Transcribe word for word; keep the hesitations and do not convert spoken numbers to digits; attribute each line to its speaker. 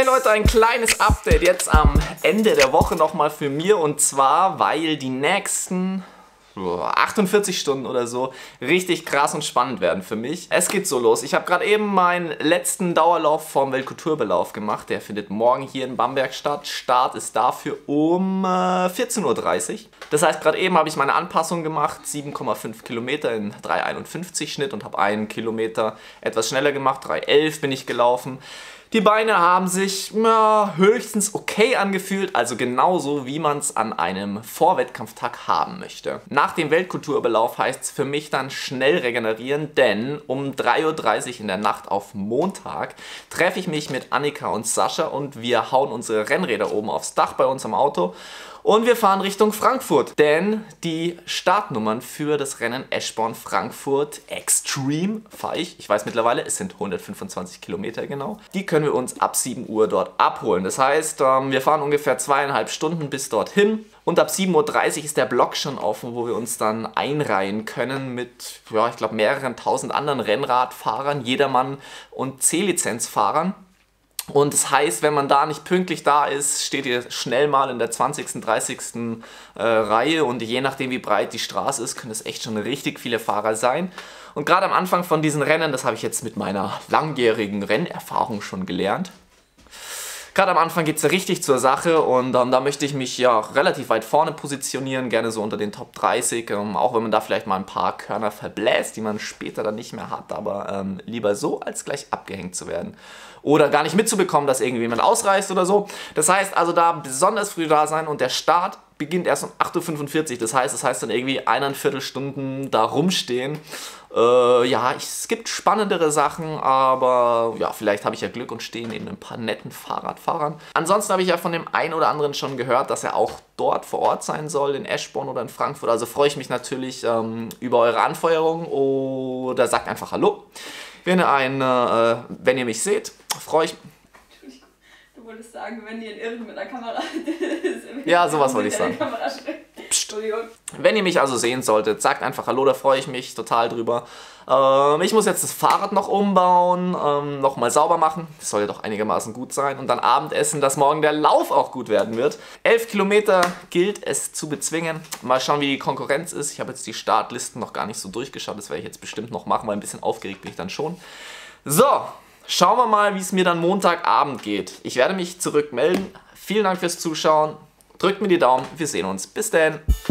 Speaker 1: Hey Leute, ein kleines Update jetzt am Ende der Woche nochmal für mir, und zwar, weil die nächsten achtundvierzig Stunden oder so richtig krass und spannend werden für mich. Es geht so los. Ich habe gerade eben meinen letzten Dauerlauf vom Weltkulturbelauf gemacht. Der findet morgen hier in Bamberg statt. Start ist dafür um äh, vierzehn Uhr dreißig. Das heißt, gerade eben habe ich meine Anpassung gemacht. sieben Komma fünf Kilometer in drei einundfünfzig Schnitt und habe einen Kilometer etwas schneller gemacht. drei elf bin ich gelaufen. Die Beine haben sich ja, höchstens okay angefühlt, also genauso wie man es an einem Vorwettkampftag haben möchte. Nach dem Weltkulturbelauf heißt es für mich dann schnell regenerieren, denn um drei Uhr dreißig in der Nacht auf Montag treffe ich mich mit Annika und Sascha und wir hauen unsere Rennräder oben aufs Dach bei uns am Auto. Und wir fahren Richtung Frankfurt, denn die Startnummern für das Rennen Eschborn-Frankfurt Extreme fahre ich. Ich weiß mittlerweile, es sind hundertfünfundzwanzig Kilometer genau. Die können wir uns ab sieben Uhr dort abholen. Das heißt, wir fahren ungefähr zweieinhalb Stunden bis dorthin. Und ab sieben Uhr dreißig ist der Block schon offen, wo wir uns dann einreihen können mit, ja, ich glaube, mehreren tausend anderen Rennradfahrern, Jedermann und C-Lizenzfahrern. Und das heißt, wenn man da nicht pünktlich da ist, steht ihr schnell mal in der zwanzigsten, dreißigsten Äh, Reihe, und je nachdem wie breit die Straße ist, können es echt schon richtig viele Fahrer sein. Und gerade am Anfang von diesen Rennen, das habe ich jetzt mit meiner langjährigen Rennerfahrung schon gelernt, gerade am Anfang geht es ja richtig zur Sache, und ähm, da möchte ich mich ja relativ weit vorne positionieren, gerne so unter den Top dreißig, ähm, auch wenn man da vielleicht mal ein paar Körner verbläst, die man später dann nicht mehr hat, aber ähm, lieber so, als gleich abgehängt zu werden. Oder gar nicht mitzubekommen, dass irgendjemand ausreißt oder so. Das heißt also, da besonders früh da sein, und der Start beginnt erst um acht Uhr fünfundvierzig. Das heißt, das heißt dann irgendwie eineinviertel Stunden da rumstehen. Äh, ja, ich, es gibt spannendere Sachen, aber ja, vielleicht habe ich ja Glück und stehe neben ein paar netten Fahrradfahrern. Ansonsten habe ich ja von dem einen oder anderen schon gehört, dass er auch dort vor Ort sein soll, in Eschborn oder in Frankfurt. Also freue ich mich natürlich ähm, über eure Anfeuerung, oder sagt einfach Hallo. Wenn ihr, ein, äh, wenn ihr mich seht, freue ich mich.
Speaker 2: Du wolltest sagen, wenn ihr in Irren mit der Kamera...
Speaker 1: Ja, sowas wollte ich sagen.
Speaker 2: Psst.
Speaker 1: Wenn ihr mich also sehen solltet, sagt einfach Hallo, da freue ich mich total drüber. Ähm, ich muss jetzt das Fahrrad noch umbauen, ähm, nochmal sauber machen. Das soll ja doch einigermaßen gut sein. Und dann Abendessen, dass morgen der Lauf auch gut werden wird. elf Kilometer gilt es zu bezwingen. Mal schauen, wie die Konkurrenz ist. Ich habe jetzt die Startlisten noch gar nicht so durchgeschaut. Das werde ich jetzt bestimmt noch machen, weil ein bisschen aufgeregt bin ich dann schon. So, schauen wir mal, wie es mir dann Montagabend geht. Ich werde mich zurückmelden. Vielen Dank fürs Zuschauen. Drückt mir die Daumen. Wir sehen uns. Bis dann.